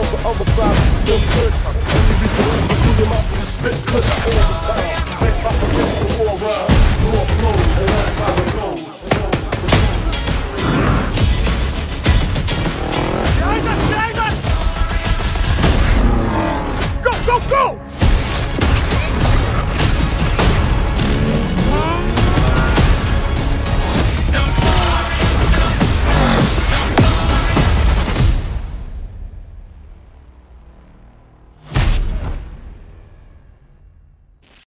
on the other side, them tricks. And you be losing to your mouth, you spit clips all the time. They pop a before a rhyme, more flows.